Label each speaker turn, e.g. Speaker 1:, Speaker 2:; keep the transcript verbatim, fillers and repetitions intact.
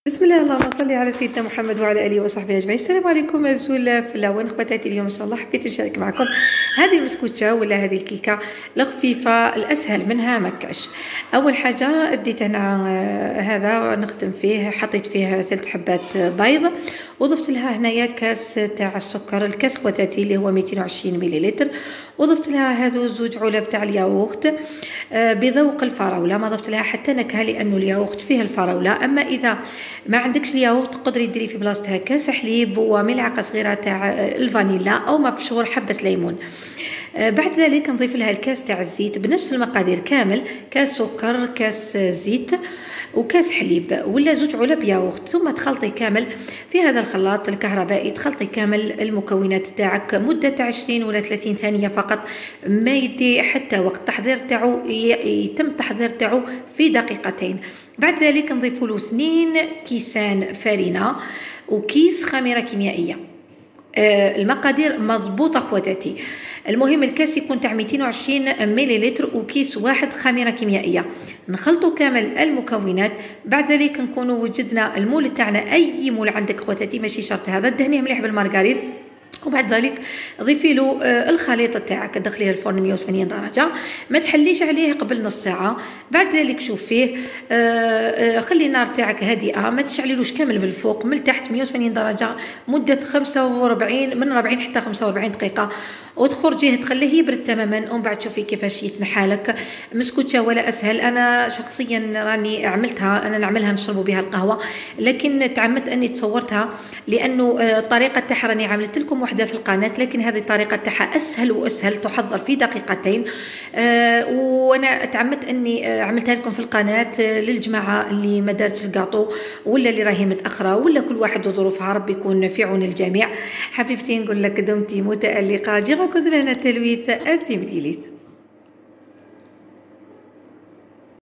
Speaker 1: بسم الله، اللهم صل على سيدنا محمد وعلى اله وصحبه اجمعين. السلام عليكم ازول في الاوان خواتاتي. اليوم ان شاء الله حبيت نشارك معكم هذه المسكوتشه ولا هذه الكيكه الخفيفه الاسهل منها مكاش. اول حاجه ديت انا آه، هذا نخدم فيه، حطيت فيه ثلاث حبات بيض وضفت لها هنايا كاس تاع السكر، الكاس خواتاتي اللي هو مئتين وعشرين مليلتر، وضفت لها هذو زوج علب تاع الياغورت آه، بذوق الفراوله. ما ضفت لها حتى نكهه لانه الياغورت فيه الفراوله. اما اذا ما عندكش الياغورت تقدري ديري في بلاصتها كاس حليب وملعقه صغيره تاع الفانيلا او مبشور حبه ليمون. آه، بعد ذلك نضيف لها الكاس تاع الزيت بنفس المقادير كامل، كاس سكر، كاس زيت، وكاس حليب ولا زوج علب ياغورت. ثم تخلطي كامل في هذا الخلاط الكهربائي، تخلطي كامل المكونات تاعك مده عشرين ولا ثلاثين ثانيه فقط، ما يدي حتى وقت. التحضير تاعو يتم التحضير تاعو في دقيقتين. بعد ذلك نضيف له اثنين كيسان فرينه وكيس خميره كيميائيه. آه، المقادير مضبوطه خواتاتي. المهم الكاس يكون تاع مئتين وعشرين مليلتر وكيس واحد خميره كيميائيه. نخلطوا كامل المكونات. بعد ذلك نكونوا وجدنا المول تاعنا، اي مول عندك خواتاتي ماشي شرط هذا، دهنيه مليح بالمارغرين. وبعد ذلك ضيفي له آه الخليط تاعك، دخليه الفرن مئة وثمانين درجه، ما تحليش عليه قبل نص ساعه. بعد ذلك شوفيه آه آه خلي النار تاعك هادئه، ما تشعليلوش كامل بالفوق، من تحت مئة وثمانين درجه مده خمسة وأربعين من أربعين حتى خمسة وأربعين دقيقه، وتخرجيه تخليه يبرد تماما. ومن بعد شوفي كيفاش يتنحالك مسكوتشه ولا اسهل. انا شخصيا راني عملتها، انا نعملها نشربوا بها القهوه، لكن تعمدت اني تصورتها لانه الطريقه تاعها راني عملت لكم وحده في القناه، لكن هذه الطريقه تاعها اسهل واسهل، تحضر في دقيقتين. أه وانا تعمدت اني عملتها لكم في القناه للجماعه اللي ما دارتش الكاطو ولا اللي راهي متاخره ولا كل واحد وظروفها، ربي يكون في عون الجميع. حبيبتي نقول لك دمتي متالقه. كنت لنا تلويث أرتي مليليت.